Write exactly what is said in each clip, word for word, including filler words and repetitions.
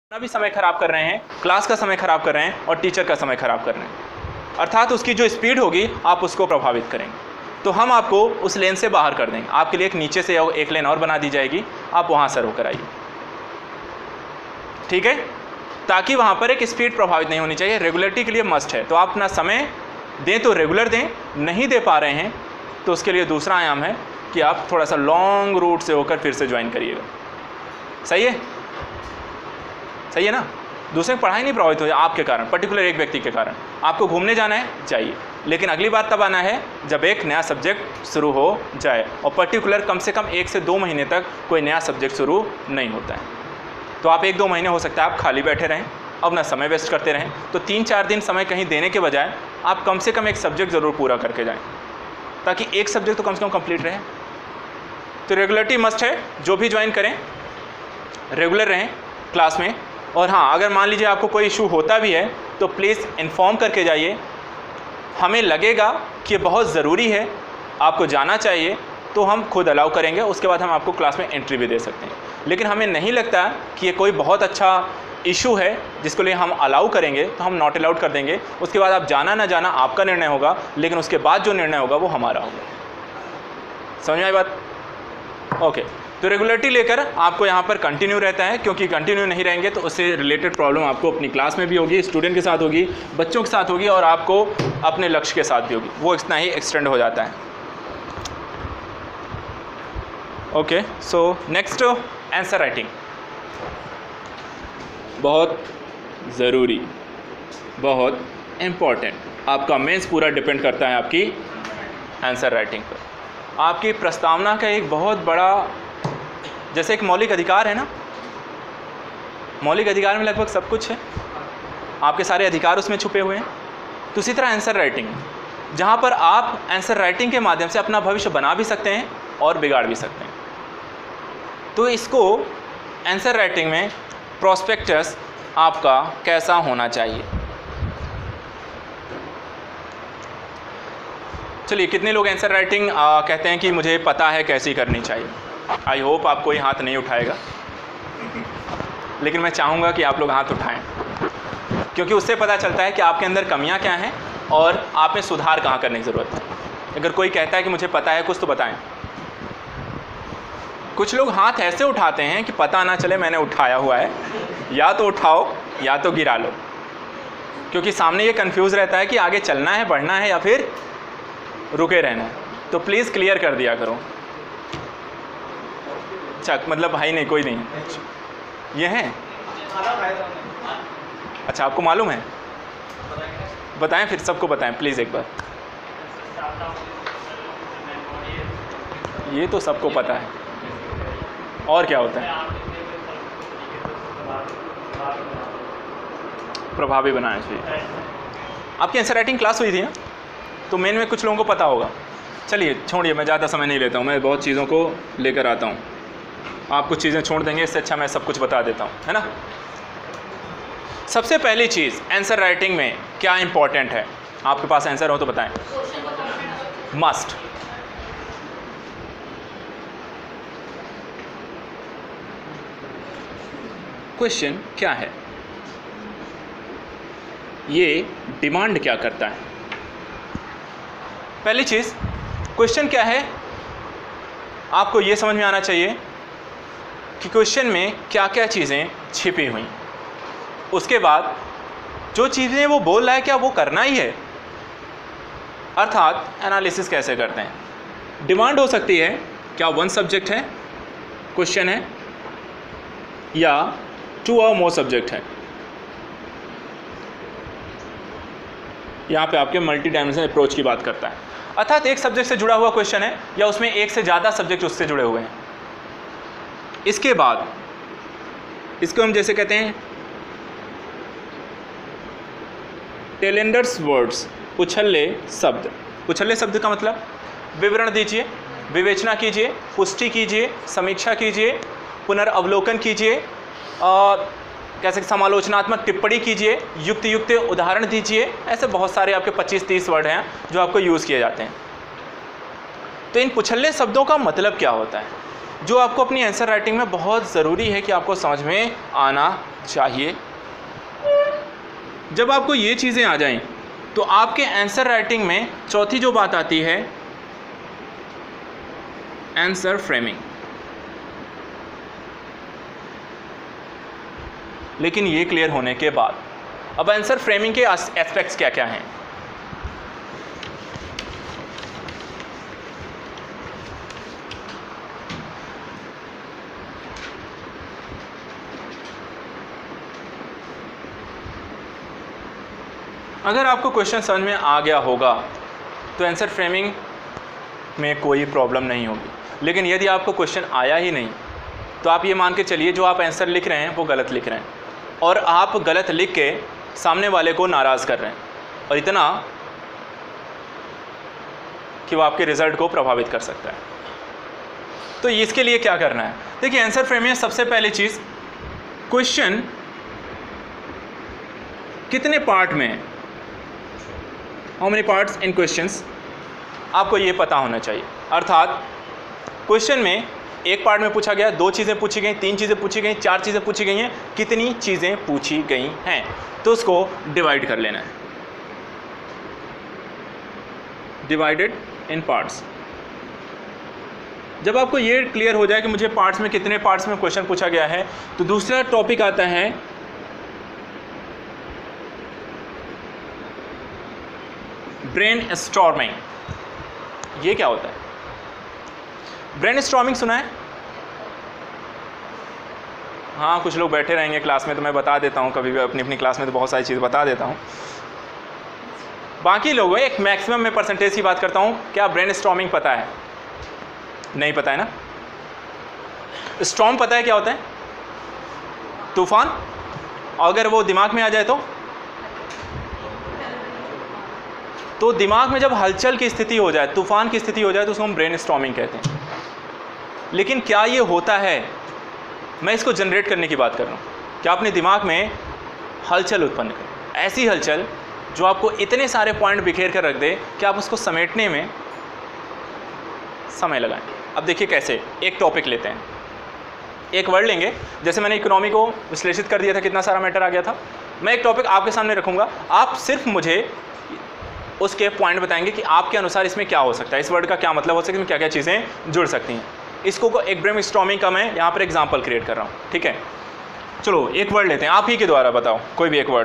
अपना भी समय खराब कर रहे हैं, क्लास का समय खराब कर रहे हैं और टीचर का समय खराब कर रहे हैं। अर्थात उसकी जो स्पीड होगी आप उसको प्रभावित करेंगे। तो हम आपको उस लेन से बाहर कर देंगे। आपके लिए एक नीचे से एक लेन और बना दी जाएगी, आप वहाँ से होकर आइए, ठीक है, ताकि वहाँ पर एक स्पीड प्रभावित नहीं होनी चाहिए। रेगुलरिटी के लिए मस्ट है। तो आप अपना समय दें तो रेगुलर दें, नहीं दे पा रहे हैं तो उसके लिए दूसरा आयाम है कि आप थोड़ा सा लॉन्ग रूट से होकर फिर से ज्वाइन करिएगा। सही है, सही है ना। दूसरे की पढ़ाई नहीं प्रभावित हो जाए आपके कारण, पर्टिकुलर एक व्यक्ति के कारण। आपको घूमने जाना है, जाइए, लेकिन अगली बार तब आना है जब एक नया सब्जेक्ट शुरू हो जाए, और पर्टिकुलर कम से कम एक से दो महीने तक कोई नया सब्जेक्ट शुरू नहीं होता है। तो आप एक दो महीने हो सकता है आप खाली बैठे रहें, अपना समय वेस्ट करते रहें। तो तीन चार दिन समय कहीं देने के बजाय आप कम से कम एक सब्जेक्ट ज़रूर पूरा करके जाएँ, ताकि एक सब्जेक्ट तो कम से कम कंप्लीट रहे। तो रेगुलरिटी मस्ट है। जो भी ज्वाइन करें रेगुलर रहें क्लास में। और हाँ, अगर मान लीजिए आपको कोई इशू होता भी है तो प्लीज़ इन्फॉर्म करके जाइए। हमें लगेगा कि बहुत ज़रूरी है, आपको जाना चाहिए, तो हम खुद अलाउ करेंगे। उसके बाद हम आपको क्लास में एंट्री भी दे सकते हैं। लेकिन हमें नहीं लगता कि ये कोई बहुत अच्छा इशू है जिसको लिए हम अलाउ करेंगे, तो हम नॉट अलाउड कर देंगे। उसके बाद आप जाना ना जाना आपका निर्णय होगा, लेकिन उसके बाद जो निर्णय होगा वो हमारा होगा। समझ में आई बात? ओके। तो रेगुलरिटी लेकर आपको यहाँ पर कंटिन्यू रहता है, क्योंकि कंटिन्यू नहीं रहेंगे तो उससे रिलेटेड प्रॉब्लम आपको अपनी क्लास में भी होगी, स्टूडेंट के साथ होगी, बच्चों के साथ होगी, और आपको अपने लक्ष्य के साथ भी होगी। वो इतना ही एक्सटेंड हो जाता है। Okay, so next answer writing, बहुत ज़रूरी, बहुत इम्पॉर्टेंट। आपका मेंस पूरा डिपेंड करता है आपकी आंसर राइटिंग पर। आपकी प्रस्तावना का एक बहुत बड़ा, जैसे एक मौलिक अधिकार है ना, मौलिक अधिकार में लगभग सब कुछ है, आपके सारे अधिकार उसमें छुपे हुए हैं। तो इसी तरह आंसर राइटिंग, जहाँ पर आप आंसर राइटिंग के माध्यम से अपना भविष्य बना भी सकते हैं और बिगाड़ भी सकते हैं। तो इसको आंसर राइटिंग में प्रोस्पेक्टस आपका कैसा होना चाहिए? चलिए, कितने लोग आंसर राइटिंग कहते हैं कि मुझे पता है कैसी करनी चाहिए? आई होप आप कोई हाथ नहीं उठाएगा, लेकिन मैं चाहूँगा कि आप लोग हाथ उठाएं, क्योंकि उससे पता चलता है कि आपके अंदर कमियां क्या हैं और आप में सुधार कहाँ करने की ज़रूरत है। अगर कोई कहता है कि मुझे पता है कुछ, तो बताएं। कुछ लोग हाथ ऐसे उठाते हैं कि पता ना चले मैंने उठाया हुआ है, या तो उठाओ या तो गिरा लो, क्योंकि सामने ये कन्फ्यूज़ रहता है कि आगे चलना है, बढ़ना है, या फिर रुके रहना है। तो प्लीज़ क्लियर कर दिया करो। अच्छा, मतलब भाई नहीं, कोई नहीं, ये है। अच्छा, आपको मालूम है? बताएं, फिर सबको बताएं प्लीज़ एक बार। ये तो सबको पता है। और क्या होता है? प्रभावी बनाना चाहिए। आपकी आंसर राइटिंग क्लास हुई थी ना, तो मेन में कुछ लोगों को पता होगा। चलिए छोड़िए, मैं ज़्यादा समय नहीं लेता हूँ, मैं बहुत चीज़ों को लेकर आता हूँ। आप कुछ चीज़ें छोड़ देंगे, इससे अच्छा मैं सब कुछ बता देता हूँ, है ना। सबसे पहली चीज़ आंसर राइटिंग में क्या इंपॉर्टेंट है? आपके पास आंसर हो तो बताएं। मस्ट। क्वेश्चन क्या है, ये डिमांड क्या करता है? पहली चीज़, क्वेश्चन क्या है, आपको ये समझ में आना चाहिए कि क्वेश्चन में क्या क्या चीज़ें छिपी हुई। उसके बाद जो चीज़ें वो बोल रहा है क्या वो करना ही है, अर्थात एनालिसिस कैसे करते हैं। डिमांड हो सकती है, क्या वन सब्जेक्ट है क्वेश्चन है, या टू और मोर सब्जेक्ट है। यहाँ पे आपके मल्टी डायमेंशनल अप्रोच की बात करता है, अर्थात एक सब्जेक्ट से जुड़ा हुआ क्वेश्चन है, या उसमें एक से ज़्यादा सब्जेक्ट उससे जुड़े हुए हैं। इसके बाद इसको हम जैसे कहते हैं टेलेंडर्स वर्ड्स, उछल्ले शब्द। उछल्ले शब्द का मतलब विवरण दीजिए, विवेचना कीजिए, पुष्टि कीजिए, समीक्षा कीजिए, पुनर्अवलोकन कीजिए, और कैसे समालोचनात्मक टिप्पणी कीजिए, युक्त युक्त उदाहरण दीजिए। ऐसे बहुत सारे आपके पच्चीस तीस वर्ड हैं जो आपको यूज़ किए जाते हैं। तो इन पुछल्ले शब्दों का मतलब क्या होता है? जो आपको अपनी आंसर राइटिंग में बहुत ज़रूरी है कि आपको समझ में आना चाहिए। जब आपको ये चीज़ें आ जाएं तो आपके आंसर राइटिंग में चौथी जो बात आती है आंसर फ्रेमिंग। लेकिन ये क्लियर होने के बाद अब आंसर फ्रेमिंग के एस्पेक्ट्स क्या क्या हैं। अगर आपको क्वेश्चन समझ में आ गया होगा तो आंसर फ्रेमिंग में कोई प्रॉब्लम नहीं होगी। लेकिन यदि आपको क्वेश्चन आया ही नहीं तो आप ये मान के चलिए जो आप आंसर लिख रहे हैं वो गलत लिख रहे हैं और आप गलत लिख के सामने वाले को नाराज़ कर रहे हैं, और इतना कि वो आपके रिज़ल्ट को प्रभावित कर सकता है। तो इसके लिए क्या करना है? देखिए, आंसर फ्रेमिंग में सबसे पहली चीज़, क्वेश्चन कितने पार्ट में है, how many parts in questions, आपको ये पता होना चाहिए। अर्थात क्वेश्चन में एक पार्ट में पूछा गया, दो चीज़ें पूछी गई, तीन चीज़ें पूछी गई, चार चीज़ें पूछी गई हैं, कितनी चीज़ें पूछी गई हैं, तो उसको डिवाइड कर लेना है, डिवाइडेड इन पार्ट्स। जब आपको ये क्लियर हो जाए कि मुझे पार्ट्स में कितने पार्ट्स में क्वेश्चन पूछा गया है, तो दूसरा टॉपिक आता है ब्रेन स्टॉर्मिंग। ये क्या होता है? ब्रेन स्टॉर्मिंग सुना है? हाँ, कुछ लोग बैठे रहेंगे क्लास में तो मैं बता देता हूँ, कभी भी अपनी अपनी क्लास में तो बहुत सारी चीज़ बता देता हूँ। बाकी लोगों, एक मैक्सिमम में परसेंटेज की बात करता हूँ, क्या ब्रेन स्टॉर्मिंग पता है? नहीं पता है ना? स्टॉर्म पता है क्या होता है? तूफान। अगर वो दिमाग में आ जाए तो तो दिमाग में जब हलचल की स्थिति हो जाए, तूफान की स्थिति हो जाए, तो उसको हम ब्रेन स्टॉर्मिंग कहते हैं। लेकिन क्या ये होता है? मैं इसको जनरेट करने की बात कर रहा हूँ। क्या अपने दिमाग में हलचल उत्पन्न करें, ऐसी हलचल जो आपको इतने सारे पॉइंट बिखेर कर रख दे कि आप उसको समेटने में समय लगाएं। अब देखिए कैसे, एक टॉपिक लेते हैं, एक वर्ड लेंगे, जैसे मैंने इकोनॉमी को विश्लेषित कर दिया था, कितना सारा मैटर आ गया था। मैं एक टॉपिक आपके सामने रखूँगा, आप सिर्फ मुझे उसके पॉइंट बताएंगे कि आपके अनुसार इसमें क्या हो सकता है, इस वर्ड का क्या मतलब हो सकता है, क्या क्या चीज़ें जुड़ सकती हैं। इसको एक ब्रेन स्टॉर्मिंग का मैं यहाँ पर एग्जांपल क्रिएट कर रहा हूँ, ठीक है। चलो एक वर्ड लेते हैं, आप ही के द्वारा बताओ कोई भी एक वर्ड।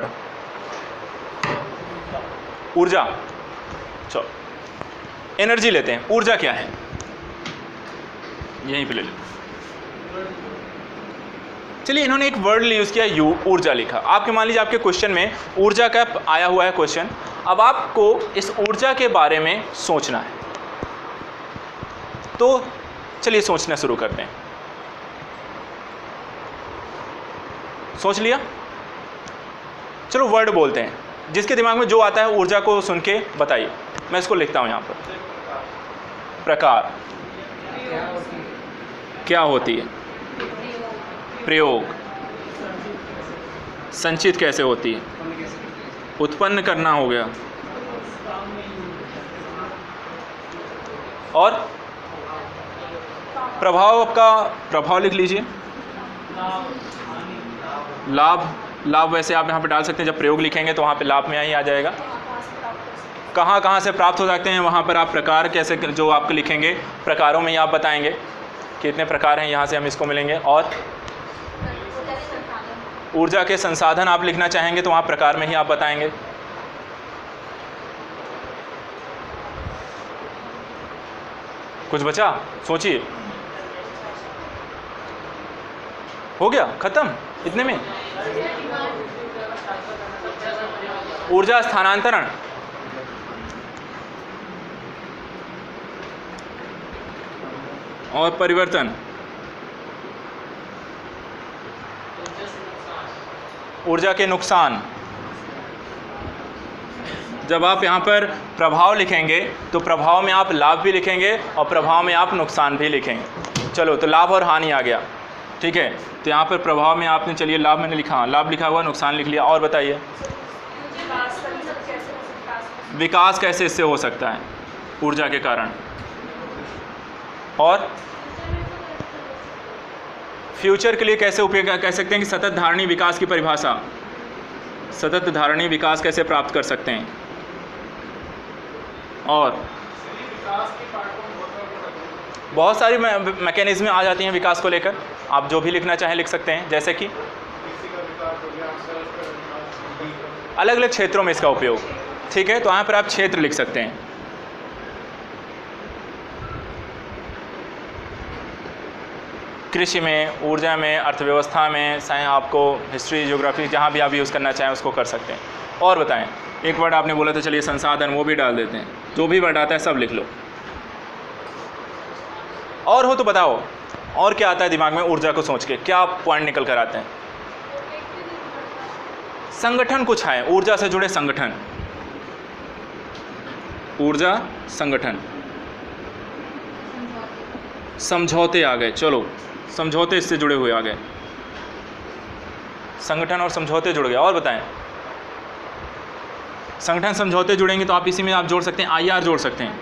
ऊर्जा। चलो एनर्जी लेते हैं, ऊर्जा क्या है? यहीं पे ले लो। चलिए, इन्होंने एक वर्ड यूज़ किया, यू, ऊर्जा लिखा। आपके मान लीजिए आपके क्वेश्चन में ऊर्जा का आया हुआ है क्वेश्चन। अब आपको इस ऊर्जा के बारे में सोचना है, तो चलिए सोचना शुरू करते हैं। सोच लिया? चलो वर्ड बोलते हैं, जिसके दिमाग में जो आता है ऊर्जा को सुन के बताइए। मैं इसको लिखता हूँ यहाँ पर। प्रकार क्या होती है? प्रयोग। संचित कैसे होती है? उत्पन्न करना हो गया। और प्रभाव, का प्रभाव लिख लीजिए। लाभ, लाभ वैसे आप यहाँ पे डाल सकते हैं, जब प्रयोग लिखेंगे तो वहाँ पे लाभ में ही आ जाएगा। कहाँ कहाँ से प्राप्त हो सकते हैं, वहाँ पर आप प्रकार कैसे, जो आपको लिखेंगे प्रकारों में ही आप बताएंगे कितने प्रकार हैं, यहाँ से हम इसको मिलेंगे। और ऊर्जा के संसाधन आप लिखना चाहेंगे तो वहाँ प्रकार में ही आप बताएंगे। कुछ बचा? सोचिए। हो गया खत्म इतने में? ऊर्जा स्थानांतरण, और परिवर्तन। ऊर्जा के नुकसान। जब आप यहाँ पर प्रभाव लिखेंगे तो प्रभाव में आप लाभ भी लिखेंगे और प्रभाव में आप नुकसान भी लिखेंगे। चलो, तो लाभ और हानि आ गया, ठीक है। तो यहाँ पर प्रभाव में आपने, चलिए लाभ मैंने लिखा, लाभ लिखा हुआ, नुकसान लिख लिया। और बताइए विकास कैसे इससे हो सकता है ऊर्जा के कारण। और फ्यूचर के लिए कैसे उपयोग कह सकते हैं कि सतत धारणी विकास की परिभाषा, सतत धारणी विकास कैसे प्राप्त कर सकते हैं। और बहुत सारी मैकेनिज्म आ जाती हैं विकास को लेकर, आप जो भी लिखना चाहें लिख सकते हैं, जैसे कि अलग अलग क्षेत्रों में इसका उपयोग। ठीक है, तो यहाँ पर आप क्षेत्र लिख सकते हैं। कृषि में, ऊर्जा में, अर्थव्यवस्था में, चाहे आपको हिस्ट्री, ज्योग्राफी, जहाँ भी आप यूज़ करना चाहें उसको कर सकते हैं। और बताएं, एक वर्ड आपने बोला था, चलिए संसाधन, वो भी डाल देते हैं। जो भी वर्ड आता है सब लिख लो। और हो तो बताओ, और क्या आता है दिमाग में ऊर्जा को सोच के, क्या पॉइंट निकल कर आते हैं? संगठन कुछ है, ऊर्जा से जुड़े संगठन, ऊर्जा संगठन, समझौते आ गए। चलो समझौते इससे जुड़े हुए आ गए, संगठन और समझौते जुड़ गए। और बताएं, संगठन समझौते जुड़ेंगे तो आप इसी में आप जोड़ सकते हैं, आईआर जोड़ सकते हैं।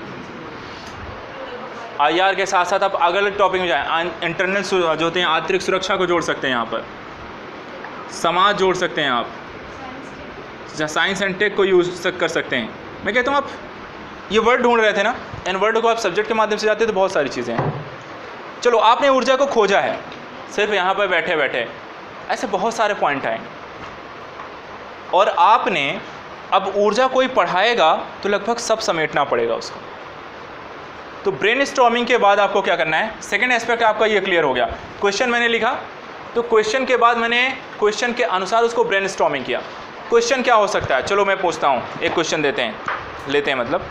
आईआर के साथ साथ आप अलग अलग टॉपिक में जाएं, इंटरनल जो होते हैं आंतरिक सुरक्षा को जोड़ सकते हैं, यहाँ पर समाज जोड़ सकते हैं, आप साइंस एंड टेक को यूज कर सकते हैं। मैं कहता हूँ आप ये वर्ड ढूंढ रहे थे ना, इन वर्ड को आप सब्जेक्ट के माध्यम से जाते हैं तो बहुत सारी चीज़ें हैं। चलो आपने ऊर्जा को खोजा है सिर्फ यहाँ पर बैठे बैठे, ऐसे बहुत सारे पॉइंट आएंगे। और आपने अब ऊर्जा कोई पढ़ाएगा तो लगभग सब समेटना पड़ेगा उसको। तो ब्रेनस्टॉर्मिंग के बाद आपको क्या करना है, सेकंड एस्पेक्ट आपका ये क्लियर हो गया। क्वेश्चन मैंने लिखा, तो क्वेश्चन के बाद मैंने क्वेश्चन के अनुसार उसको ब्रेनस्टॉर्मिंग किया। क्वेश्चन क्या हो सकता है, चलो मैं पूछता हूँ, एक क्वेश्चन देते हैं लेते हैं मतलब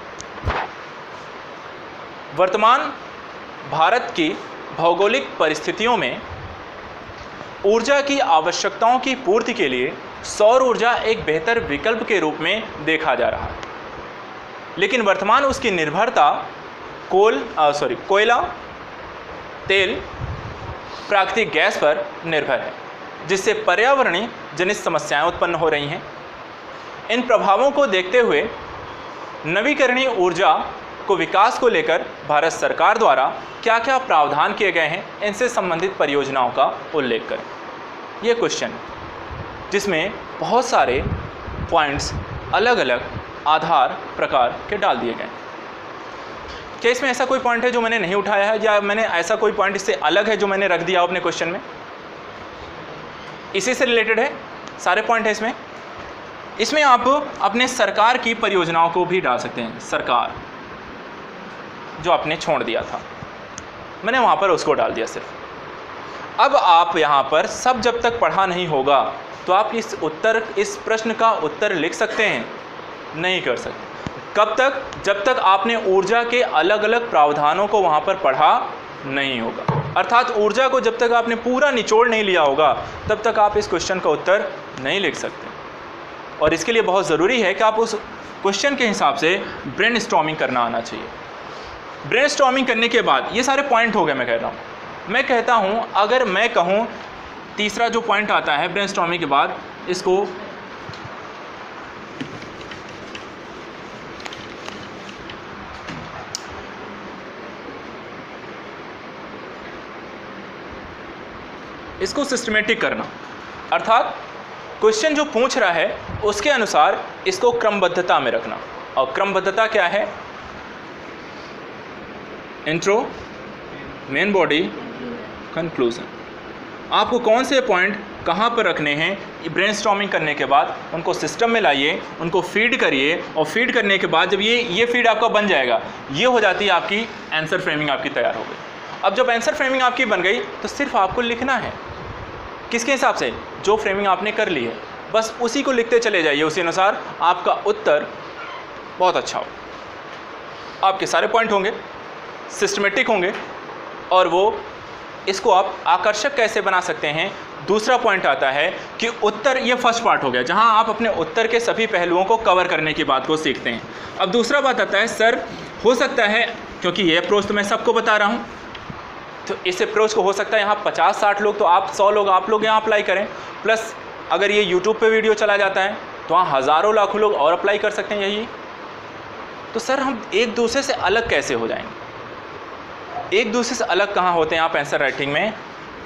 वर्तमान भारत की भौगोलिक परिस्थितियों में ऊर्जा की आवश्यकताओं की पूर्ति के लिए सौर ऊर्जा एक बेहतर विकल्प के रूप में देखा जा रहा है, लेकिन वर्तमान उसकी निर्भरता कोल सॉरी कोयला, तेल, प्राकृतिक गैस पर निर्भर है, जिससे पर्यावरणीय जनित समस्याएं उत्पन्न हो रही हैं। इन प्रभावों को देखते हुए नवीकरणीय ऊर्जा को विकास को लेकर भारत सरकार द्वारा क्या क्या प्रावधान किए गए हैं, इनसे संबंधित परियोजनाओं का उल्लेख करें। ये क्वेश्चन जिसमें बहुत सारे पॉइंट्स अलग अलग आधार प्रकार के डाल दिए गए। क्या इसमें ऐसा कोई पॉइंट है जो मैंने नहीं उठाया है, या मैंने ऐसा कोई पॉइंट इससे अलग है जो मैंने रख दिया अपने क्वेश्चन में? इसी से रिलेटेड है सारे पॉइंट है इसमें। इसमें आप अपने सरकार की परियोजनाओं को भी डाल सकते हैं। सरकार जो आपने छोड़ दिया था, मैंने वहाँ पर उसको डाल दिया सिर्फ। अब आप यहाँ पर सब जब तक पढ़ा नहीं होगा तो आप इस उत्तर इस प्रश्न का उत्तर लिख सकते हैं? नहीं कर सकते। कब तक? जब तक आपने ऊर्जा के अलग अलग प्रावधानों को वहाँ पर पढ़ा नहीं होगा। अर्थात ऊर्जा को जब तक आपने पूरा निचोड़ नहीं लिया होगा तब तक आप इस क्वेश्चन का उत्तर नहीं लिख सकते। और इसके लिए बहुत ज़रूरी है कि आप उस क्वेश्चन के हिसाब से ब्रेनस्टॉर्मिंग करना आना चाहिए। ब्रेनस्टॉर्मिंग करने के बाद ये सारे पॉइंट हो गए। मैं कह रहा हूँ मैं कहता हूँ अगर मैं कहूँ तीसरा जो पॉइंट आता है ब्रेनस्टॉर्मिंग के बाद, इसको इसको सिस्टमेटिक करना, अर्थात क्वेश्चन जो पूछ रहा है उसके अनुसार इसको क्रमबद्धता में रखना। और क्रमबद्धता क्या है? Intro, main body, conclusion. आपको कौन से पॉइंट कहाँ पर रखने हैं ब्रेनस्टॉर्मिंग करने के बाद उनको सिस्टम में लाइए, उनको फीड करिए, और फीड करने के बाद जब ये ये फीड आपका बन जाएगा, ये हो जाती है आपकी आंसर फ्रेमिंग आपकी तैयार हो गई। अब जब आंसर फ्रेमिंग आपकी बन गई तो सिर्फ आपको लिखना है किसके हिसाब से, जो फ्रेमिंग आपने कर ली है, बस उसी को लिखते चले जाइए। उसी अनुसार आपका उत्तर बहुत अच्छा हो। आपके सारे पॉइंट होंगे, सिस्टमेटिक होंगे, और वो इसको आप आकर्षक कैसे बना सकते हैं। दूसरा पॉइंट आता है कि उत्तर, ये फर्स्ट पार्ट हो गया जहां आप अपने उत्तर के सभी पहलुओं को कवर करने की बात को सीखते हैं। अब दूसरा बात आता है, सर हो सकता है, क्योंकि ये अप्रोच तो मैं सबको बता रहा हूँ, तो इस अप्रोच को हो सकता है यहाँ पचास साठ लोग, तो आप सौ लोग आप लोग यहाँ अप्लाई करें, प्लस अगर ये यूट्यूब पे वीडियो चला जाता है तो वहाँ हज़ारों लाखों लोग और अप्लाई कर सकते हैं यही। तो सर हम एक दूसरे से अलग कैसे हो जाएंगे? एक दूसरे से अलग कहाँ होते हैं आप आंसर राइटिंग में?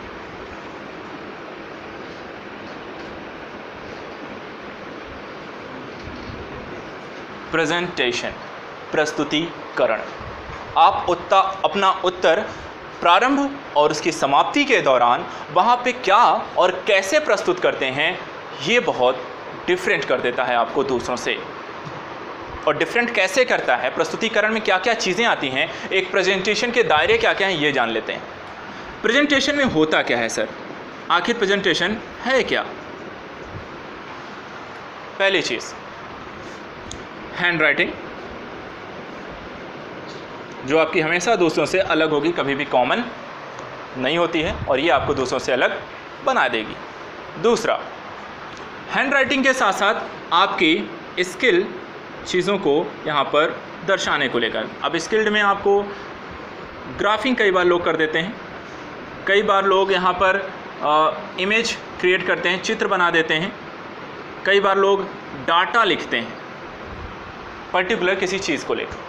प्रेजेंटेशन, प्रस्तुतिकरण। आप उत्ता अपना उत्तर प्रारंभ और उसकी समाप्ति के दौरान वहाँ पे क्या और कैसे प्रस्तुत करते हैं, ये बहुत डिफरेंट कर देता है आपको दूसरों से। और डिफरेंट कैसे करता है, प्रस्तुतिकरण में क्या क्या चीज़ें आती हैं, एक प्रेजेंटेशन के दायरे क्या क्या हैं, ये जान लेते हैं। प्रेजेंटेशन में होता क्या है सर, आखिर प्रेजेंटेशन है क्या? पहली चीज़ हैंड राइटिंग, जो आपकी हमेशा दूसरों से अलग होगी, कभी भी कॉमन नहीं होती है और ये आपको दूसरों से अलग बना देगी। दूसरा, हैंड राइटिंग के साथ साथ आपकी स्किल चीज़ों को यहाँ पर दर्शाने को लेकर। अब स्किल्ड में आपको ग्राफिंग कई बार लोग कर देते हैं, कई बार लोग यहाँ पर आ, इमेज क्रिएट करते हैं, चित्र बना देते हैं, कई बार लोग डाटा लिखते हैं पर्टिकुलर किसी चीज़ को लेकर।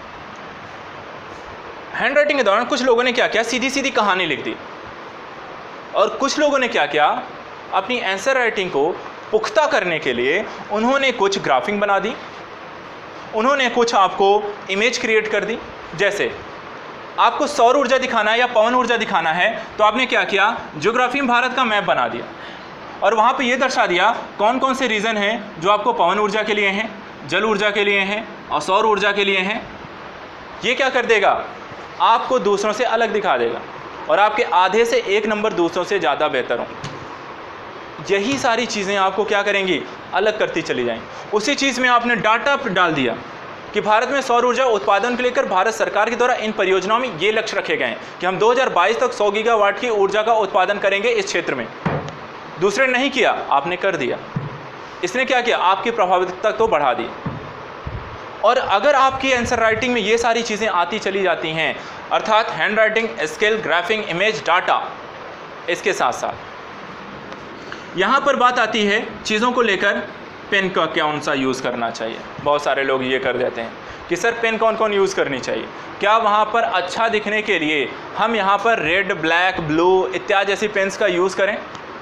हैंड राइटिंग के दौरान कुछ लोगों ने क्या किया, सीधी सीधी कहानी लिख दी, और कुछ लोगों ने क्या किया, अपनी आंसर राइटिंग को पुख्ता करने के लिए उन्होंने कुछ ग्राफिंग बना दी, उन्होंने कुछ आपको इमेज क्रिएट कर दी। जैसे आपको सौर ऊर्जा दिखाना है या पवन ऊर्जा दिखाना है, तो आपने क्या किया, ज्योग्राफी में भारत का मैप बना दिया और वहाँ पे ये दर्शा दिया कौन कौन से रीज़न हैं जो आपको पवन ऊर्जा के लिए हैं, जल ऊर्जा के लिए हैं और सौर ऊर्जा के लिए हैं। ये क्या कर देगा, आपको दूसरों से अलग दिखा देगा और आपके आधे से एक नंबर दूसरों से ज़्यादा बेहतर हों। यही सारी चीज़ें आपको क्या करेंगी, अलग करती चली जाएंगी। उसी चीज़ में आपने डाटा डाल दिया कि भारत में सौर ऊर्जा उत्पादन को लेकर भारत सरकार के द्वारा इन परियोजनाओं में ये लक्ष्य रखे गए हैं कि हम दो हज़ार बाईस तक सौ गीगावाट की ऊर्जा का उत्पादन करेंगे इस क्षेत्र में। दूसरे ने नहीं किया, आपने कर दिया। इसने क्या किया, आपकी प्रभावशीलता तो बढ़ा दी। और अगर आपकी आंसर राइटिंग में ये सारी चीज़ें आती चली जाती हैं, अर्थात handwriting, skill, graphing, image, data, इसके साथ साथ यहाँ पर बात आती है चीज़ों को लेकर पेन का कौन सा यूज़ करना चाहिए। बहुत सारे लोग ये कर देते हैं कि सर पेन कौन कौन यूज़ करनी चाहिए, क्या वहाँ पर अच्छा दिखने के लिए हम यहाँ पर रेड, ब्लैक, ब्लू इत्यादि जैसी पेन्स का यूज़ करें?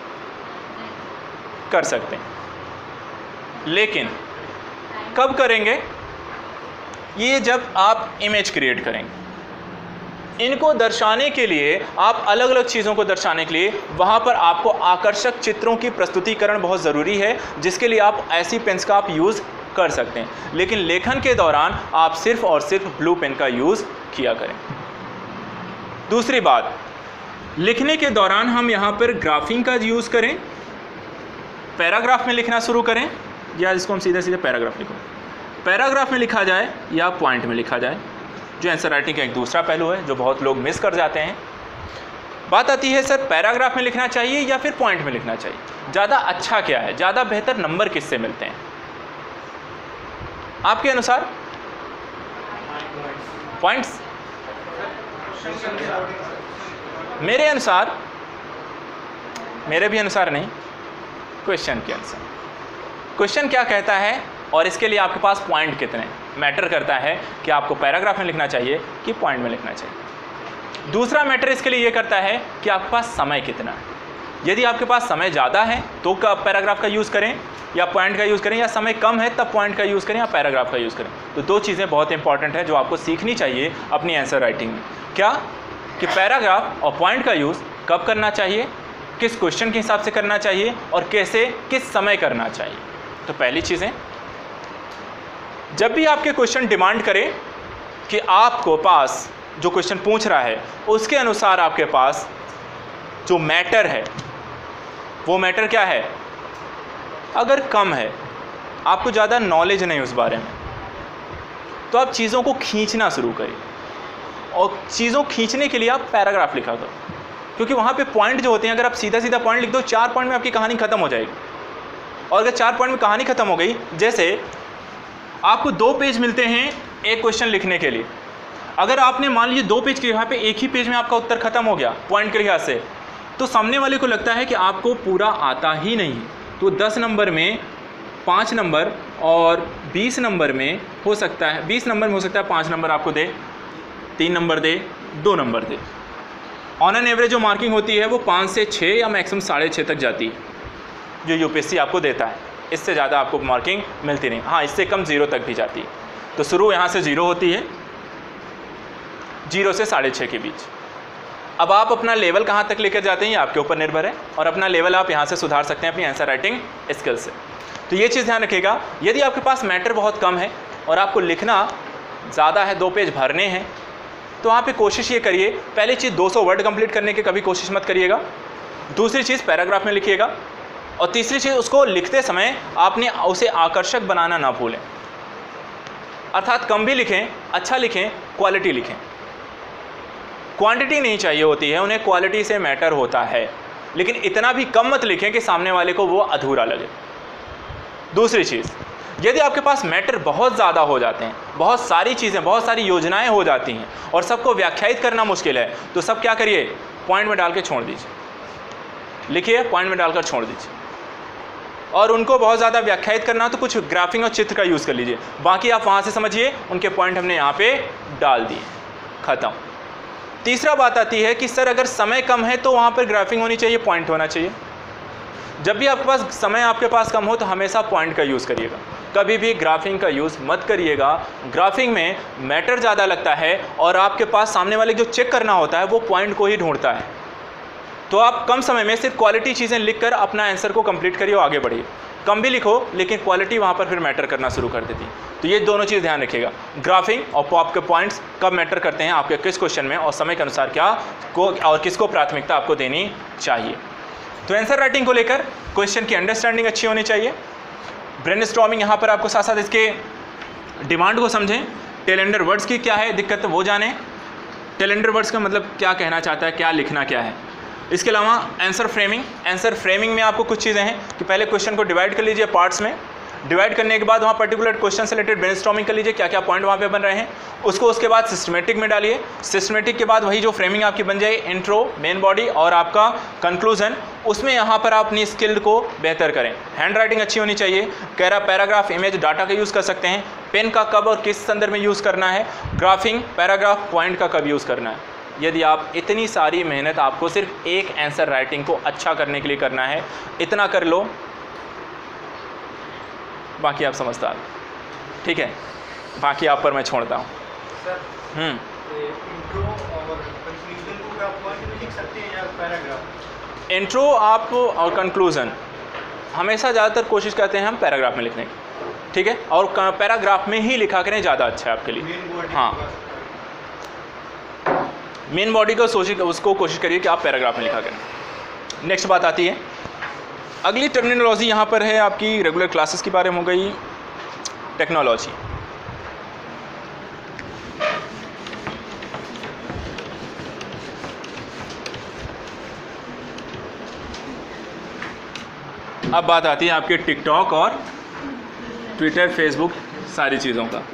कर सकते हैं, लेकिन कब करेंगे, ये जब आप इमेज क्रिएट करेंगे। इनको दर्शाने के लिए, आप अलग अलग चीज़ों को दर्शाने के लिए वहाँ पर आपको आकर्षक चित्रों की प्रस्तुतिकरण बहुत ज़रूरी है, जिसके लिए आप ऐसी पेन्स का आप यूज़ कर सकते हैं। लेकिन लेखन के दौरान आप सिर्फ और सिर्फ ब्लू पेन का यूज़ किया करें। दूसरी बात, लिखने के दौरान हम यहाँ पर ग्राफिंग का यूज़ करें, पैराग्राफ में लिखना शुरू करें, या इसको हम सीधे सीधे पैराग्राफ लिखो, पैराग्राफ में लिखा जाए या पॉइंट में लिखा जाए, जो आंसर राइटिंग का एक दूसरा पहलू है जो बहुत लोग मिस कर जाते हैं। बात आती है सर पैराग्राफ में लिखना चाहिए या फिर पॉइंट में लिखना चाहिए, ज़्यादा अच्छा क्या है, ज़्यादा बेहतर नंबर किससे मिलते हैं आपके अनुसार? पॉइंट्स। मेरे अनुसार, मेरे भी अनुसार नहीं, क्वेश्चन के अनुसार। क्वेश्चन क्या कहता है और इसके लिए आपके पास पॉइंट कितने मैटर करता है कि आपको पैराग्राफ में लिखना चाहिए कि पॉइंट में लिखना चाहिए। दूसरा मैटर इसके लिए ये करता है कि आपके पास समय कितना है। यदि आपके पास समय ज़्यादा है तो पैराग्राफ का यूज़ करें या पॉइंट का यूज़ करें, या समय कम है तब पॉइंट का यूज़ करें या पैराग्राफ का यूज़ करें। तो दो चीज़ें बहुत इंपॉर्टेंट है जो आपको सीखनी चाहिए अपनी आंसर राइटिंग में। क्या कि पैराग्राफ और पॉइंट का यूज़ कब करना चाहिए, किस क्वेश्चन के हिसाब से करना चाहिए और कैसे, किस समय करना चाहिए। तो पहली चीज़ें, जब भी आपके क्वेश्चन डिमांड करें कि आपको पास जो क्वेश्चन पूछ रहा है उसके अनुसार आपके पास जो मैटर है वो मैटर क्या है, अगर कम है, आपको ज़्यादा नॉलेज नहीं उस बारे में, तो आप चीज़ों को खींचना शुरू करिए। और चीज़ों खींचने के लिए आप पैराग्राफ लिखा करो, क्योंकि वहाँ पे पॉइंट जो होते हैं, अगर आप सीधा सीधा पॉइंट लिख दो, चार पॉइंट में आपकी कहानी ख़त्म हो जाएगी। और अगर चार पॉइंट में कहानी ख़त्म हो गई, जैसे आपको दो पेज मिलते हैं एक क्वेश्चन लिखने के लिए, अगर आपने मान लीजिए दो पेज के यहाँ पे एक ही पेज में आपका उत्तर खत्म हो गया पॉइंट के लिहाज से, तो सामने वाले को लगता है कि आपको पूरा आता ही नहीं। तो दस नंबर में पाँच नंबर और बीस नंबर में हो सकता है, बीस नंबर में हो सकता है पाँच नंबर आपको दे, तीन नंबर दे, दो नंबर दे। ऑन एन एवरेज जो मार्किंग होती है वो पाँच से छः या मैक्सिमम साढ़े छः तक जाती है, जो यूपीएससी आपको देता है। इससे ज़्यादा आपको मार्किंग मिलती नहीं। हाँ, इससे कम जीरो तक भी जाती है। तो शुरू यहाँ से जीरो होती है, जीरो से साढ़े छः के बीच। अब आप अपना लेवल कहाँ तक लेकर जाते हैं ये आपके ऊपर निर्भर है, और अपना लेवल आप यहाँ से सुधार सकते हैं अपनी आंसर राइटिंग स्किल से। तो ये चीज़ ध्यान रखिएगा, यदि आपके पास मैटर बहुत कम है और आपको लिखना ज़्यादा है, दो पेज भरने हैं, तो वहाँ पे कोशिश ये करिए, पहली चीज़ दो सौ वर्ड कंप्लीट करने की कभी कोशिश मत करिएगा। दूसरी चीज़ पैराग्राफ में लिखिएगा, और तीसरी चीज़ उसको लिखते समय आपने उसे आकर्षक बनाना ना भूलें, अर्थात कम भी लिखें, अच्छा लिखें, क्वालिटी लिखें। क्वांटिटी नहीं चाहिए होती है, उन्हें क्वालिटी से मैटर होता है, लेकिन इतना भी कम मत लिखें कि सामने वाले को वो अधूरा लगे। दूसरी चीज़, यदि आपके पास मैटर बहुत ज़्यादा हो जाते हैं, बहुत सारी चीज़ें, बहुत सारी योजनाएं हो जाती हैं और सबको व्याख्यायित करना मुश्किल है, तो सब क्या करिए, पॉइंट में डाल के छोड़ दीजिए। लिखिए, पॉइंट में डालकर छोड़ दीजिए। और उनको बहुत ज़्यादा व्याख्यायित करना तो कुछ ग्राफिंग और चित्र का यूज़ कर लीजिए, बाकी आप वहाँ से समझिए उनके पॉइंट हमने यहाँ पे डाल दिए, ख़त्म। तीसरा बात आती है कि सर अगर समय कम है तो वहाँ पर ग्राफिंग होनी चाहिए, पॉइंट होना चाहिए। जब भी आपके पास समय आपके पास कम हो तो हमेशा पॉइंट का यूज़ करिएगा, कभी भी ग्राफिंग का यूज़ मत करिएगा। ग्राफिंग में मैटर ज़्यादा लगता है और आपके पास सामने वाले जो चेक करना होता है वो पॉइंट को ही ढूंढता है। तो आप कम समय में सिर्फ क्वालिटी चीज़ें लिखकर अपना आंसर को कंप्लीट करिए और आगे बढ़िए। कम भी लिखो लेकिन क्वालिटी वहाँ पर फिर मैटर करना शुरू कर देती है। तो ये दोनों चीज़ ध्यान रखिएगा, ग्राफिंग और आपके पॉइंट्स कब मैटर करते हैं आपके किस क्वेश्चन में, और समय के अनुसार क्या को और किसको प्राथमिकता आपको देनी चाहिए। तो आंसर राइटिंग को लेकर क्वेश्चन की अंडरस्टैंडिंग अच्छी होनी चाहिए। ब्रेनस्टॉर्मिंग यहाँ पर आपको साथ साथ इसके डिमांड को समझें, टेलेंडर वर्ड्स की क्या है दिक्कत वो जानें, टेलेंडर वर्ड्स का मतलब क्या कहना चाहता है, क्या लिखना क्या है। इसके अलावा आंसर फ्रेमिंग, आंसर फ्रेमिंग में आपको कुछ चीज़ें हैं कि पहले क्वेश्चन को डिवाइड कर लीजिए पार्ट्स में, डिवाइड करने के बाद वहाँ पर्टिकुलर क्वेश्चन से रिलेटेड ब्रेनस्टॉर्मिंग कर लीजिए, क्या क्या पॉइंट वहाँ पे बन रहे हैं उसको, उसके बाद सिस्टमेटिक में डालिए। सिस्टमेटिक के बाद वही जो फ्रेमिंग आपकी बन जाए, इंट्रो, मेन बॉडी और आपका कंक्लूजन, उसमें यहाँ पर आप अपनी स्किल को बेहतर करें। हैंड राइटिंग अच्छी होनी चाहिए, कैरा, पैराग्राफ, इमेज, डाटा का यूज़ कर सकते हैं। पेन का कब और किस संदर्भ में यूज़ करना है, ग्राफिंग, पैराग्राफ, पॉइंट का कब यूज़ करना है। यदि आप इतनी सारी मेहनत आपको सिर्फ एक आंसर राइटिंग को अच्छा करने के लिए करना है, इतना कर लो, बाकी आप समझदार, ठीक है, बाकी आप पर मैं छोड़ता हूँ। हम्म इंट्रो और कंक्लूजन को आप पॉइंट में लिख सकते हैं या पैराग्राफ? इंट्रो आप और कंक्लूजन हमेशा ज़्यादातर कोशिश करते हैं हम पैराग्राफ में लिखने की, ठीक है, और पैराग्राफ में ही लिखा करें, ज़्यादा अच्छा है आपके लिए। हाँ, मेन बॉडी को सोचिए, उसको कोशिश करिए कि आप पैराग्राफ में लिखा करें। नेक्स्ट बात आती है, अगली टर्मिनोलॉजी यहाँ पर है आपकी रेगुलर क्लासेस के बारे में हो गई, टेक्नोलॉजी। अब बात आती है आपके टिकटॉक और ट्विटर, फेसबुक, सारी चीज़ों का।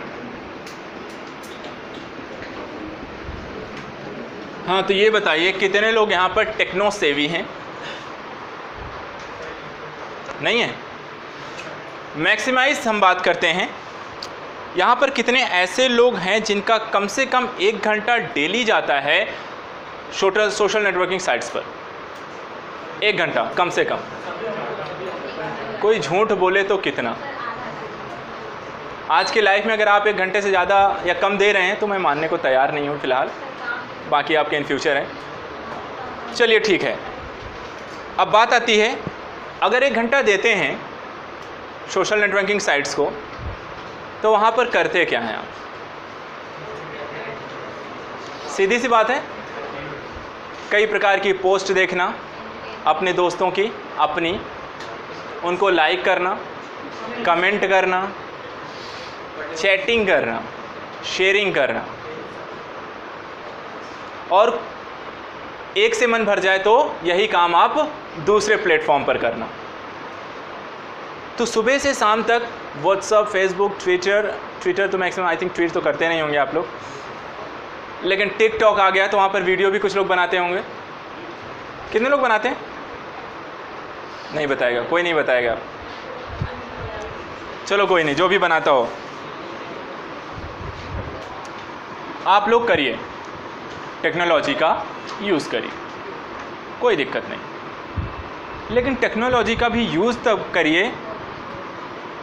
हाँ, तो ये बताइए कितने लोग यहाँ पर टेक्नो सेवी हैं? नहीं है। मैक्सिमाइज हम बात करते हैं, यहाँ पर कितने ऐसे लोग हैं जिनका कम से कम एक घंटा डेली जाता है सोशल सोशल नेटवर्किंग साइट्स पर? एक घंटा कम से कम। कोई झूठ बोले तो कितना? आज की लाइफ में अगर आप एक घंटे से ज़्यादा या कम दे रहे हैं तो मैं मानने को तैयार नहीं हूँ फ़िलहाल, बाकी आपके इन फ्यूचर हैं। चलिए ठीक है, अब बात आती है, अगर एक घंटा देते हैं सोशल नेटवर्किंग साइट्स को तो वहाँ पर करते क्या हैं आप? सीधी सी बात है, कई प्रकार की पोस्ट देखना अपने दोस्तों की, अपनी, उनको लाइक करना, कमेंट करना, चैटिंग करना, शेयरिंग करना, और एक से मन भर जाए तो यही काम आप दूसरे प्लेटफॉर्म पर करना। तो सुबह से शाम तक व्हाट्सअप, फेसबुक, ट्विटर, ट्विटर तो मैक्सिमम आई थिंक ट्वीट तो करते नहीं होंगे आप लोग, लेकिन टिकटॉक आ गया तो वहाँ पर वीडियो भी कुछ लोग बनाते होंगे। कितने लोग बनाते हैं? नहीं बताएगा कोई, नहीं बताएगा। चलो कोई नहीं, जो भी बनाता हो आप लोग करिए, टेक्नोलॉजी का यूज़ करिए, कोई दिक्कत नहीं, लेकिन टेक्नोलॉजी का भी यूज़ तब करिए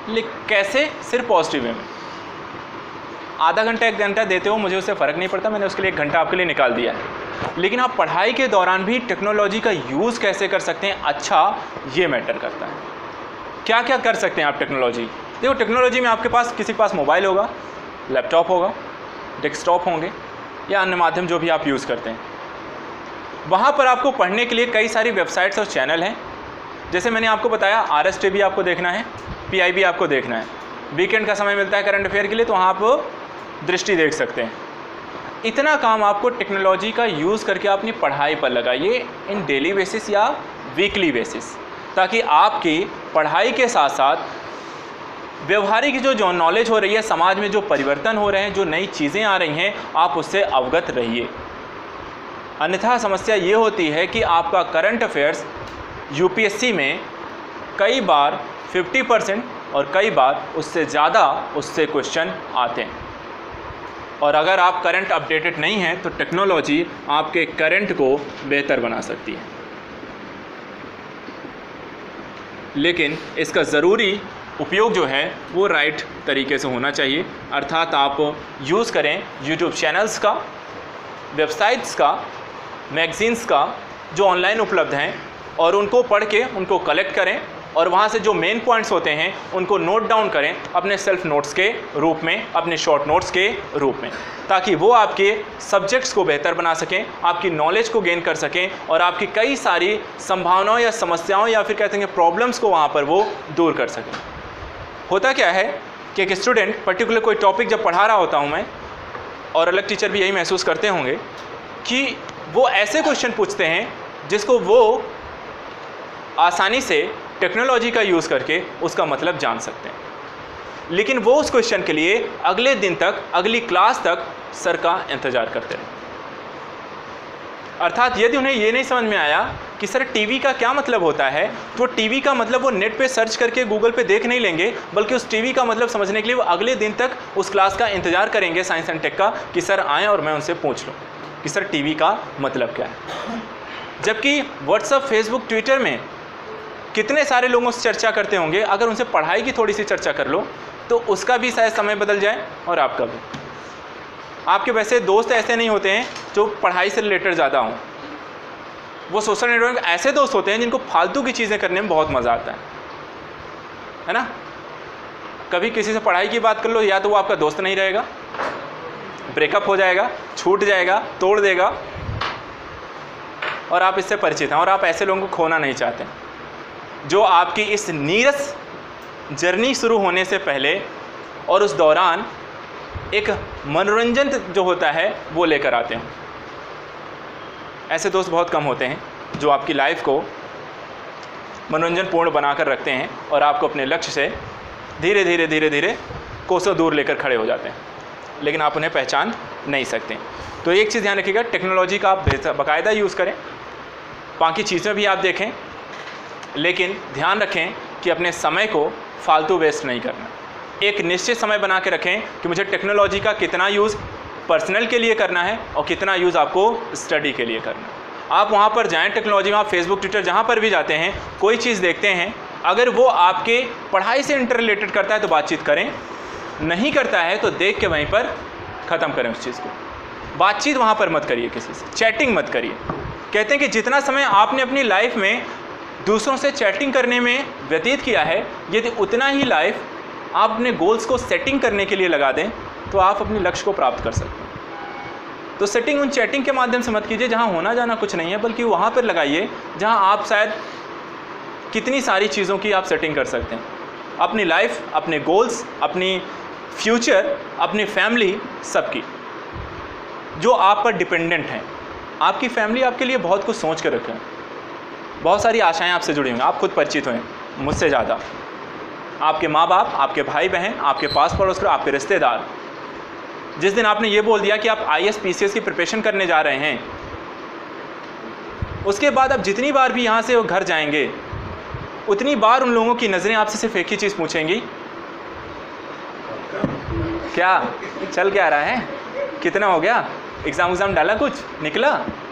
लेकिन कैसे? सिर्फ पॉजिटिव वे में। आधा घंटा एक घंटा देते हो, मुझे उससे फ़र्क नहीं पड़ता, मैंने उसके लिए एक घंटा आपके लिए निकाल दिया है। लेकिन आप पढ़ाई के दौरान भी टेक्नोलॉजी का यूज़ कैसे कर सकते हैं, अच्छा ये मैटर करता है। क्या क्या कर सकते हैं आप टेक्नोलॉजी? देखो, टेक्नोलॉजी में आपके पास किसी के पास मोबाइल होगा, लैपटॉप होगा, डेस्कटॉप होंगे या अन्य माध्यम जो भी आप यूज़ करते हैं। वहाँ पर आपको पढ़ने के लिए कई सारी वेबसाइट्स और चैनल हैं। जैसे मैंने आपको बताया, आर एस टी भी आपको देखना है, पी आई बी आपको देखना है, वीकेंड का समय मिलता है करंट अफेयर के लिए, तो वहाँ आप दृष्टि देख सकते हैं। इतना काम आपको टेक्नोलॉजी का यूज़ करके अपनी पढ़ाई पर लगाइए इन डेली बेसिस या वीकली बेसिस, ताकि आपकी पढ़ाई के साथ साथ व्यवहारिक जो जो नॉलेज हो रही है, समाज में जो परिवर्तन हो रहे हैं, जो नई चीज़ें आ रही हैं, आप उससे अवगत रहिए। अन्यथा समस्या ये होती है कि आपका current affairs U P S C में कई बार पचास परसेंट और कई बार उससे ज़्यादा उससे क्वेश्चन आते हैं। और अगर आप करंट अपडेटेड नहीं हैं तो टेक्नोलॉजी आपके करंट को बेहतर बना सकती है, लेकिन इसका ज़रूरी उपयोग जो है वो राइट तरीके से होना चाहिए। अर्थात आप यूज़ करें यूट्यूब चैनल्स का, वेबसाइट्स का, मैगज़ीन्स का जो ऑनलाइन उपलब्ध हैं, और उनको पढ़ के उनको कलेक्ट करें और वहाँ से जो मेन पॉइंट्स होते हैं उनको नोट डाउन करें अपने सेल्फ नोट्स के रूप में, अपने शॉर्ट नोट्स के रूप में, ताकि वो आपके सब्जेक्ट्स को बेहतर बना सकें, आपकी नॉलेज को गेन कर सकें और आपकी कई सारी संभावनाओं या समस्याओं या फिर कहते हैं प्रॉब्लम्स को वहाँ पर वो दूर कर सकें। होता क्या है कि एक स्टूडेंट पर्टिकुलर कोई टॉपिक जब पढ़ा रहा होता हूँ मैं, और अलग टीचर भी यही महसूस करते होंगे कि वो ऐसे क्वेश्चन पूछते हैं जिसको वो आसानी से टेक्नोलॉजी का यूज़ करके उसका मतलब जान सकते हैं, लेकिन वो उस क्वेश्चन के लिए अगले दिन तक, अगली क्लास तक सर का इंतज़ार करते रहे। अर्थात यदि उन्हें ये नहीं समझ में आया कि सर टीवी का क्या मतलब होता है, तो टीवी का मतलब वो नेट पे सर्च करके गूगल पे देख नहीं लेंगे, बल्कि उस टीवी का मतलब समझने के लिए वो अगले दिन तक उस क्लास का इंतज़ार करेंगे साइंस एंड टेक का, कि सर आएँ और मैं उनसे पूछ लूँ कि सर टीवी का मतलब क्या है। जबकि व्हाट्सअप, फेसबुक, ट्विटर में कितने सारे लोगों से चर्चा करते होंगे, अगर उनसे पढ़ाई की थोड़ी सी चर्चा कर लो तो उसका भी शायद समय बदल जाए और आपका भी। आपके वैसे दोस्त ऐसे नहीं होते हैं जो पढ़ाई से रिलेटेड ज़्यादा हों, वो सोशल नेटवर्क ऐसे दोस्त होते हैं जिनको फालतू की चीज़ें करने में बहुत मज़ा आता है, है ना। कभी किसी से पढ़ाई की बात कर लो, या तो वो आपका दोस्त नहीं रहेगा, ब्रेकअप हो जाएगा, छूट जाएगा, तोड़ देगा, और आप इससे परिचित हैं, और आप ऐसे लोगों को खोना नहीं चाहते जो आपकी इस नीरस जर्नी शुरू होने से पहले और उस दौरान एक मनोरंजन जो होता है वो लेकर आते हैं। ऐसे दोस्त बहुत कम होते हैं जो आपकी लाइफ को मनोरंजनपूर्ण बनाकर रखते हैं और आपको अपने लक्ष्य से धीरे धीरे धीरे धीरे कोसों दूर लेकर खड़े हो जाते हैं, लेकिन आप उन्हें पहचान नहीं सकते। तो एक चीज़ ध्यान रखिएगा, टेक्नोलॉजी का आप बाकायदा यूज़ करें, बाकी चीज़ें भी आप देखें, लेकिन ध्यान रखें कि अपने समय को फालतू वेस्ट नहीं करना। एक निश्चित समय बना के रखें कि मुझे टेक्नोलॉजी का कितना यूज़ पर्सनल के लिए करना है और कितना यूज़ आपको स्टडी के लिए करना है। आप वहाँ पर जाएं, टेक्नोलॉजी में आप फेसबुक, ट्विटर, जहाँ पर भी जाते हैं, कोई चीज़ देखते हैं, अगर वो आपके पढ़ाई से इंटर रिलेटेड करता है तो बातचीत करें, नहीं करता है तो देख के वहीं पर ख़त्म करें उस चीज़ को। बातचीत वहाँ पर मत करिए, किसी से चैटिंग मत करिए। कहते हैं कि जितना समय आपने अपनी लाइफ में दूसरों से चैटिंग करने में व्यतीत किया है, यदि उतना ही लाइफ आप अपने गोल्स को सेटिंग करने के लिए लगा दें तो आप अपने लक्ष्य को प्राप्त कर सकते हैं। तो सेटिंग उन चैटिंग के माध्यम से मत कीजिए जहां होना जाना कुछ नहीं है, बल्कि वहां पर लगाइए जहां आप शायद कितनी सारी चीज़ों की आप सेटिंग कर सकते हैं, अपनी लाइफ, अपने गोल्स, अपनी फ्यूचर, अपनी फैमिली, सबकी जो आप पर डिपेंडेंट हैं। आपकी फैमिली आपके लिए बहुत कुछ सोच कर रखे हैं, बहुत सारी आशाएं आपसे जुड़ी हुई हैं, आप खुद परिचित हुए मुझसे ज़्यादा। आपके माँ बाप, आपके भाई बहन, आपके पास पड़ोस के, आपके रिश्तेदार। जिस दिन आपने ये बोल दिया कि आप I A S P C S की प्रिपरेशन करने जा रहे हैं, उसके बाद आप जितनी बार भी यहाँ से वो घर जाएंगे, उतनी बार उन लोगों की नज़रें आपसे सिर्फ एक ही चीज़ पूछेंगी, क्या चल क्या रहा है, कितना हो गया, एग्ज़ाम एग्ज़ाम डाला, कुछ निकला।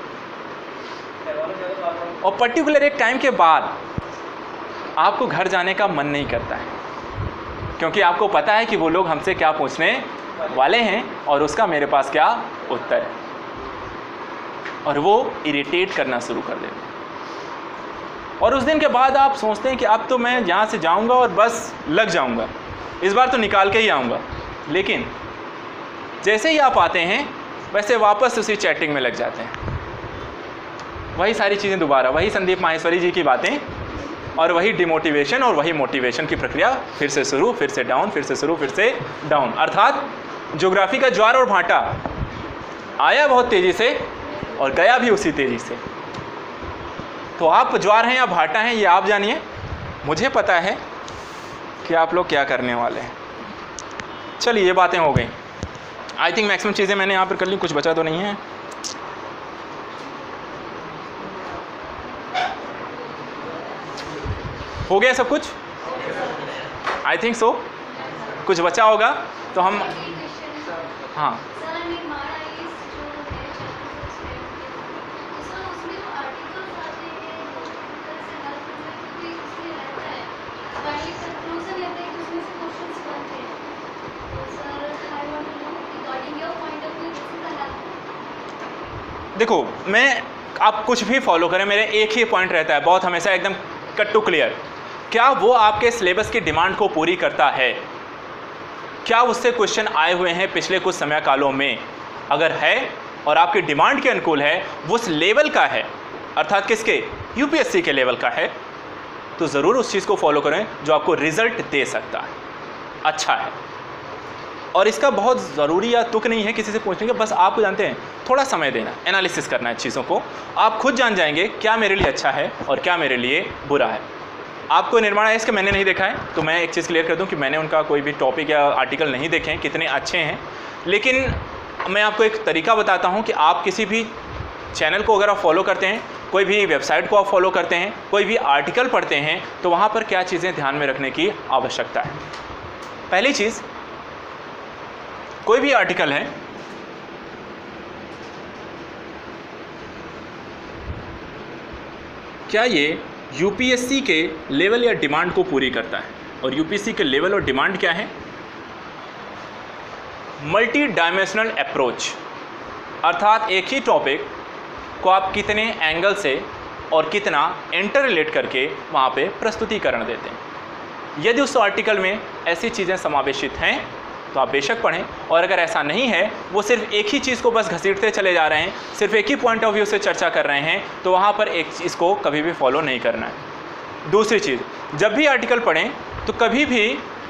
और पर्टिकुलर एक टाइम के बाद आपको घर जाने का मन नहीं करता है। क्योंकि आपको पता है कि वो लोग हमसे क्या पूछने वाले हैं और उसका मेरे पास क्या उत्तर है, और वो इरिटेट करना शुरू कर देते हैं। और उस दिन के बाद आप सोचते हैं कि अब तो मैं यहाँ से जाऊँगा और बस लग जाऊँगा, इस बार तो निकाल के ही आऊँगा। लेकिन जैसे ही आप आते हैं वैसे वापस उसी चैटिंग में लग जाते हैं, वही सारी चीज़ें दोबारा, वही संदीप माहेश्वरी जी की बातें और वही डिमोटिवेशन और वही मोटिवेशन की प्रक्रिया फिर से शुरू, फिर से डाउन, फिर से शुरू, फिर से डाउन। अर्थात ज्योग्राफी का ज्वार और भाटा आया बहुत तेज़ी से और गया भी उसी तेज़ी से। तो आप ज्वार हैं या भाटा हैं ये आप जानिए, मुझे पता है कि आप लोग क्या करने वाले हैं। चलिए ये बातें हो गई। आई थिंक मैक्सिमम चीज़ें मैंने यहाँ पर कर ली, कुछ बचा तो नहीं है। हो गया सब कुछ? I think so. कुछ बचा होगा तो हम, हाँ देखो, मैं आप कुछ भी फॉलो करें, मेरे एक ही पॉइंट रहता है बहुत हमेशा एकदम कट टू क्लियर। क्या वो आपके सिलेबस की डिमांड को पूरी करता है? क्या उससे क्वेश्चन आए हुए हैं पिछले कुछ समय कालों में? अगर है और आपकी डिमांड के अनुकूल है, वो उस लेवल का है, अर्थात किसके, यूपीएससी के लेवल का है, तो ज़रूर उस चीज़ को फॉलो करें जो आपको रिजल्ट दे सकता है, अच्छा है। और इसका बहुत ज़रूरी या तुक नहीं है किसी से पूछने का, बस आपको जानते हैं थोड़ा समय देना, एनालिसिस करना है चीज़ों को। आप खुद जान जाएंगे क्या मेरे लिए अच्छा है और क्या मेरे लिए बुरा है। आपको निर्माण आयस के मैंने नहीं देखा है, तो मैं एक चीज़ क्लियर कर दूं कि मैंने उनका कोई भी टॉपिक या आर्टिकल नहीं देखे हैं कितने अच्छे हैं। लेकिन मैं आपको एक तरीका बताता हूं कि आप किसी भी चैनल को अगर आप फॉलो करते हैं, कोई भी वेबसाइट को आप फॉलो करते हैं, कोई भी आर्टिकल पढ़ते हैं, तो वहाँ पर क्या चीज़ें ध्यान में रखने की आवश्यकता है। पहली चीज़, कोई भी आर्टिकल है, क्या ये यूपीएससी के लेवल या डिमांड को पूरी करता है? और यूपीएससी के लेवल और डिमांड क्या है? मल्टी डायमेंशनल अप्रोच, अर्थात एक ही टॉपिक को आप कितने एंगल से और कितना इंटर रिलेट करके वहाँ पे प्रस्तुतिकरण देते हैं। यदि उस आर्टिकल में ऐसी चीज़ें समावेशित हैं तो आप बेशक पढ़ें, और अगर ऐसा नहीं है, वो सिर्फ एक ही चीज़ को बस घसीटते चले जा रहे हैं, सिर्फ एक ही पॉइंट ऑफ व्यू से चर्चा कर रहे हैं, तो वहाँ पर एक चीज़ को कभी भी फॉलो नहीं करना है। दूसरी चीज़, जब भी आर्टिकल पढ़ें तो कभी भी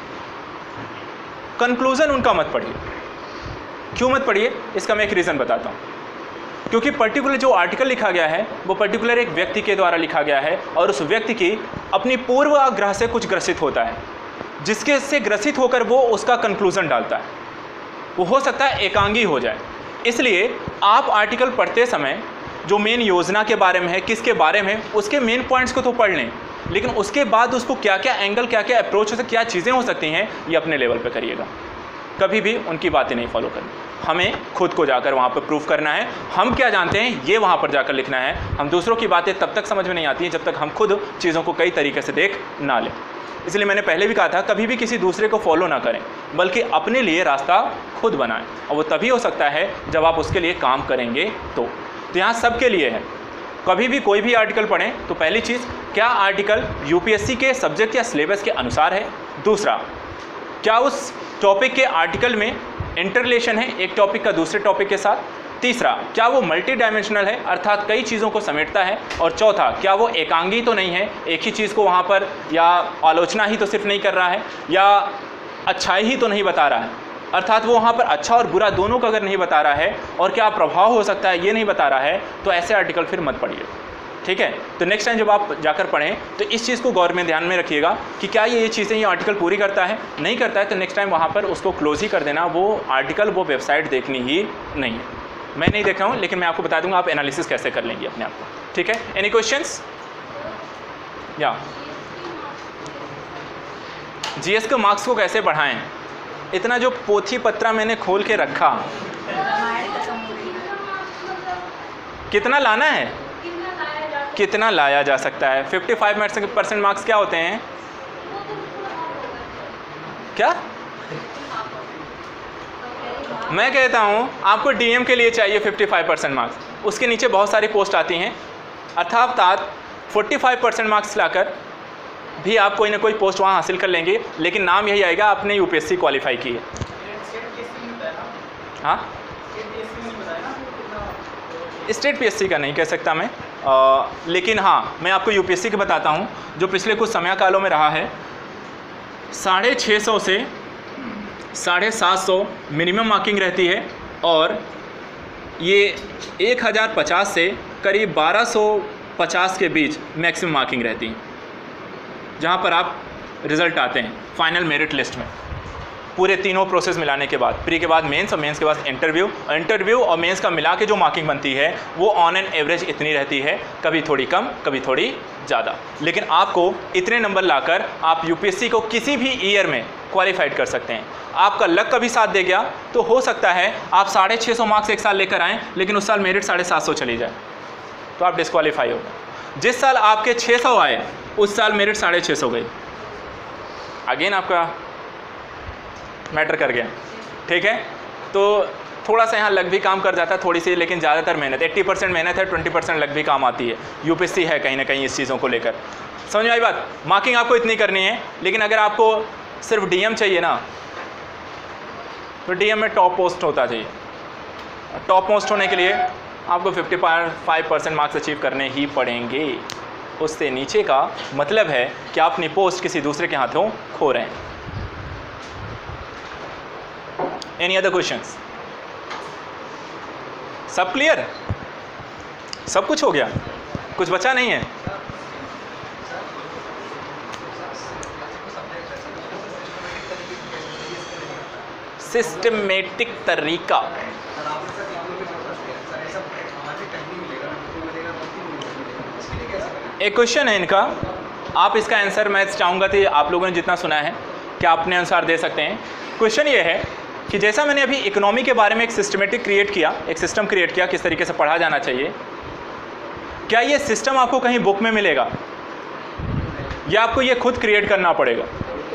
कंक्लूज़न उनका मत पढ़िए। क्यों मत पढ़िए? इसका मैं एक रीज़न बताता हूँ। क्योंकि पर्टिकुलर जो आर्टिकल लिखा गया है वो पर्टिकुलर एक व्यक्ति के द्वारा लिखा गया है, और उस व्यक्ति की अपनी पूर्वाग्रह से कुछ ग्रसित होता है, जिसके से ग्रसित होकर वो उसका कंक्लूज़न डालता है। वो हो सकता है एकांगी हो जाए। इसलिए आप आर्टिकल पढ़ते समय जो मेन योजना के बारे में है, किसके बारे में, उसके मेन पॉइंट्स को तो पढ़ लें, लेकिन उसके बाद उसको क्या क्या एंगल, क्या क्या अप्रोच हो सकती, क्या चीज़ें हो सकती हैं, ये अपने लेवल पे करिएगा। कभी भी उनकी बातें नहीं फॉलो करनी। हमें खुद को जाकर वहाँ पर प्रूफ करना है, हम क्या जानते हैं ये वहाँ पर जाकर लिखना है। हम दूसरों की बातें तब तक समझ में नहीं आती हैं जब तक हम खुद चीज़ों को कई तरीके से देख ना लें। इसलिए मैंने पहले भी कहा था, कभी भी किसी दूसरे को फॉलो ना करें, बल्कि अपने लिए रास्ता खुद बनाएं, और वो तभी हो सकता है जब आप उसके लिए काम करेंगे। तो, तो यहाँ सबके लिए है। कभी भी कोई भी आर्टिकल पढ़ें तो पहली चीज़, क्या आर्टिकल यूपीएससी के सब्जेक्ट या सिलेबस के अनुसार है? दूसरा, क्या उस टॉपिक के आर्टिकल में इंटररिलेशन है एक टॉपिक का दूसरे टॉपिक के साथ? तीसरा, क्या वो मल्टी डायमेंशनल है, अर्थात कई चीज़ों को समेटता है? और चौथा, क्या वो एकांगी तो नहीं है, एक ही चीज़ को वहाँ पर या आलोचना ही तो सिर्फ नहीं कर रहा है, या अच्छाई ही तो नहीं बता रहा है, अर्थात वो वहाँ पर अच्छा और बुरा दोनों का अगर नहीं बता रहा है, और क्या प्रभाव हो सकता है ये नहीं बता रहा है, तो ऐसे आर्टिकल फिर मत पढ़िए। ठीक है? तो नेक्स्ट टाइम जब आप जाकर पढ़ें तो इस चीज़ को गौर में ध्यान में रखिएगा कि क्या ये ये चीज़ें ये आर्टिकल पूरी करता है। नहीं करता है तो नेक्स्ट टाइम वहाँ पर उसको क्लोज ही कर देना, वो आर्टिकल वो वेबसाइट देखनी ही नहीं है। मैं नहीं देख रहा हूँ, लेकिन मैं आपको बता दूंगा आप एनालिसिस कैसे कर लेंगे अपने आप को। ठीक है? Any questions? या जीएस के मार्क्स को कैसे बढ़ाएं? इतना जो पोथी पत्रा मैंने खोल के रखा, कितना लाना है, कितना लाया जा सकता है? पचपन परसेंट मार्क्स क्या होते हैं? क्या मैं कहता हूँ आपको डीएम के लिए चाहिए पचपन परसेंट मार्क्स, उसके नीचे बहुत सारी पोस्ट आती हैं, अर्थात पैंतालीस परसेंट मार्क्स लाकर भी आप कोई ना कोई पोस्ट वहाँ हासिल कर लेंगे, लेकिन नाम यही आएगा आपने यूपीएससी क्वालिफाई की है। हाँ, स्टेट पीएससी का नहीं कह सकता मैं, आ, लेकिन हाँ मैं आपको यूपीएससी का बताता हूँ जो पिछले कुछ समय कालों में रहा है। साढ़े छः सौ से साढ़े सात सौ मिनिमम मार्किंग रहती है और ये एक हज़ार पचास से करीब बारह सौ पचास के बीच मैक्सिमम मार्किंग रहती है, जहाँ पर आप रिज़ल्ट आते हैं फाइनल मेरिट लिस्ट में। पूरे तीनों प्रोसेस मिलाने के बाद, प्री के बाद मेंस और मेंस के बाद इंटरव्यू, और इंटरव्यू और मेंस का मिला के जो मार्किंग बनती है वो ऑन एन एवरेज इतनी रहती है, कभी थोड़ी कम कभी थोड़ी ज़्यादा। लेकिन आपको इतने नंबर लाकर आप यूपीएससी को किसी भी ईयर में क्वालिफाइड कर सकते हैं। आपका लक कभी साथ दे गया तो हो सकता है आप साढ़े छः सौ मार्क्स एक साल लेकर आएँ, लेकिन उस साल मेरिट साढ़े सात सौ चली जाए तो आप डिस्क्वालीफाई हो गए। जिस साल आपके छः सौ आए उस साल मेरिट साढ़े छः सौ गई, अगेन आपका मैटर कर गया। ठीक है, तो थोड़ा सा यहाँ लग भी काम कर जाता है थोड़ी सी, लेकिन ज़्यादातर मेहनत, अस्सी परसेंट मेहनत है, बीस परसेंट लग भी काम आती है। यूपीएससी है कहीं ना कहीं इस चीज़ों को लेकर। समझ में आई बात? मार्किंग आपको इतनी करनी है, लेकिन अगर आपको सिर्फ डीएम चाहिए ना तो डीएम में टॉप पोस्ट होता चाहिए। टॉप पोस्ट होने के लिए आपको पचपन परसेंट मार्क्स अचीव करने ही पड़ेंगे। उससे नीचे का मतलब है कि आप अपनी पोस्ट किसी दूसरे के हाथों खो रहे हैं। Any other questions? सब क्लियर? सब कुछ हो गया? कुछ बचा नहीं है? सिस्टमेटिक तरीका, एक क्वेश्चन है इनका, आप इसका आंसर मैं चाहूँगा कि आप लोगों ने जितना सुना है कि आप अपने अनुसार दे सकते हैं। क्वेश्चन ये है कि जैसा मैंने अभी इकोनॉमी के बारे में एक सिस्टमेटिक क्रिएट किया, एक सिस्टम क्रिएट किया किस तरीके से पढ़ा जाना चाहिए, क्या ये सिस्टम आपको कहीं बुक में मिलेगा या आपको ये खुद क्रिएट करना पड़ेगा?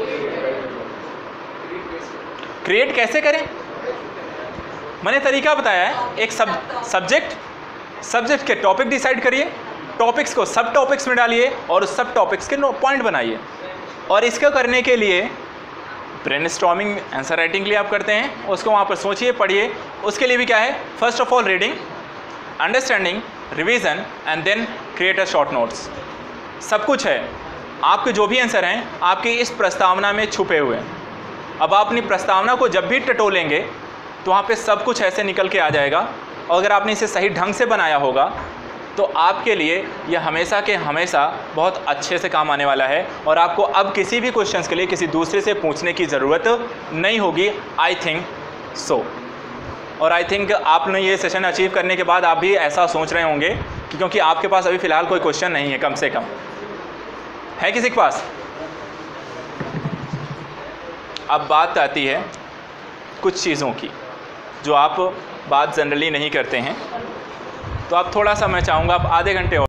क्रिएट कैसे करें? मैंने तरीका बताया है। एक सब सब्जेक्ट सब्जेक्ट के टॉपिक डिसाइड करिए, टॉपिक्स को सब टॉपिक्स में डालिए और उस सब टॉपिक्स के पॉइंट बनाइए। और इसको करने के लिए ब्रेनस्टॉर्मिंग आंसर राइटिंग के लिए आप करते हैं, उसको वहाँ पर सोचिए, पढ़िए। उसके लिए भी क्या है, first of all reading, understanding, revision and then create a short notes. सब कुछ है। आपके जो भी आंसर हैं आपकी इस प्रस्तावना में छुपे हुए हैं। अब आप अपनी प्रस्तावना को जब भी टटोलेंगे तो वहाँ पे सब कुछ ऐसे निकल के आ जाएगा। और अगर आपने इसे सही ढंग से बनाया होगा तो आपके लिए यह हमेशा के हमेशा बहुत अच्छे से काम आने वाला है और आपको अब किसी भी क्वेश्चंस के लिए किसी दूसरे से पूछने की ज़रूरत नहीं होगी। I think so. और आई थिंक आपने ये सेशन अचीव करने के बाद आप भी ऐसा सोच रहे होंगे कि क्योंकि आपके पास अभी फ़िलहाल कोई क्वेश्चन नहीं है, कम से कम है किसी के पास? अब बात आती है कुछ चीज़ों की जो आप बात जनरली नहीं करते हैं, तो आप थोड़ा सा, मैं चाहूँगा आप आधे घंटे और